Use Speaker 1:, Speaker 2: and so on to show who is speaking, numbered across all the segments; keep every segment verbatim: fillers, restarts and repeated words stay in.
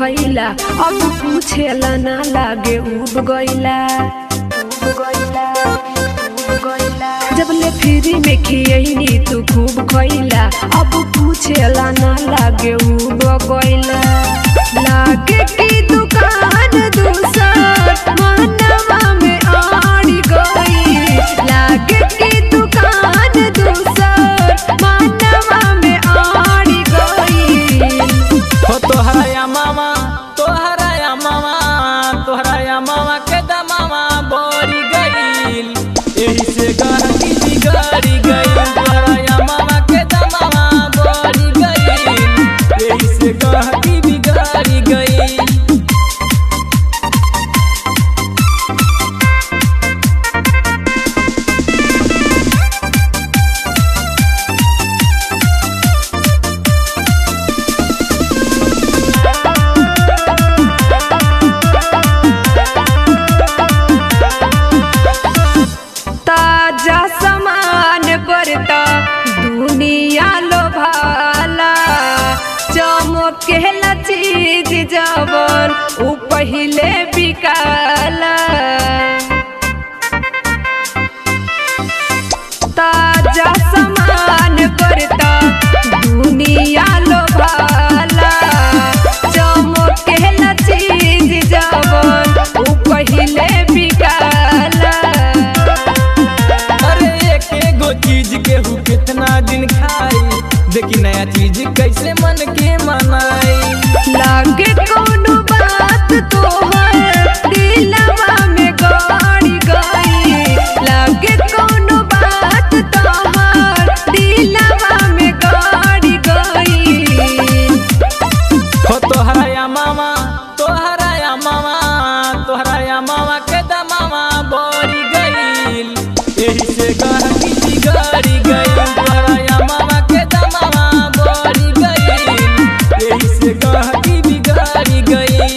Speaker 1: खैला अब पूछेला ना लागे उब गइला जब ले फ्री में खियनी तू खूब खैला अब पूछेला ना लागे उब गइला लागे की दुकान दूसर मनवा में आड़ी गई लागे की दुकान दूसर मनवा में आड़ी गई
Speaker 2: हो तोहरा या मामा तोहरा या मामा तोहरा या मामा के दमामा बोरी गईल यही से गहकी बिगड़ी गईल तोहरा या मामा के दमामा बोरी गईल यही से गहकी बिगड़ी गईल।
Speaker 1: ताजा सामान बरता दुनिया लोभाला चमकेला चीज जवन उ पहिले बिकाला ताजा सामान बरता दुनिया लोभाला चमकेला चीज जवन उ पहिले बिकाला
Speaker 2: चीज केहू कितना दिन खाई देखी नया चीज कैसे मन के मनाई
Speaker 1: लागे कोनो बात तोहर दिलवा में गड़ी गई लागे कोनो बात तोहर दिलवा में गड़ी गई
Speaker 2: हो तोहरा या मामा तोहरा या मामा तोहरा या मामा के दमामा बोरी गईल यही से गहकी बिगड़ी गईल तोहरा या मामा के दमामा बोरी गईल यही से गहकी बिगड़ी गईल।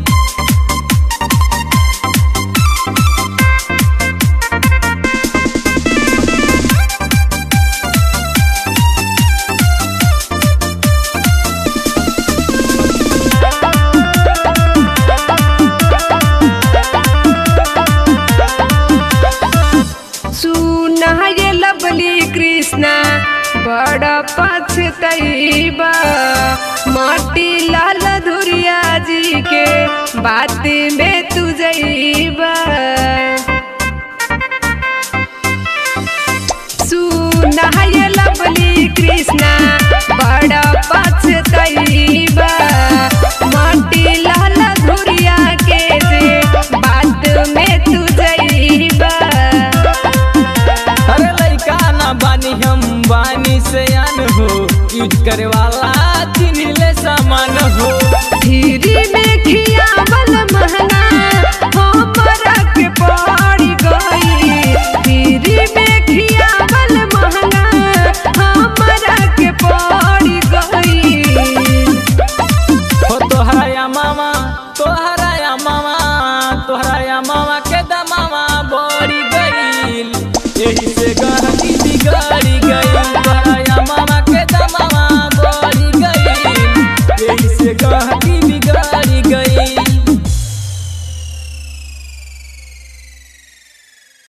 Speaker 1: सुना ये लवली कृष्णा बड़ा पछतैबा माटी लाल धुरिया जी के बात में तू जइबा सुना ये लवली कृष्णा बड़ा पछतैबा माटी लाल धुरिया के जे बात में तू जइबा
Speaker 2: बानी हम बानी से आन हो यूज करे वाला चिन्हले सामान हो
Speaker 1: धीरे में खियावल महंगा हमरा के पड़ी गई धीरे में खियावल महंगा हमरा के पड़ी गई
Speaker 2: हो तोहरा या मामा तोहरा या मामा तोहरा या मामा के दमामा बोरी गईल यही से गहकी बिगड़ी गई।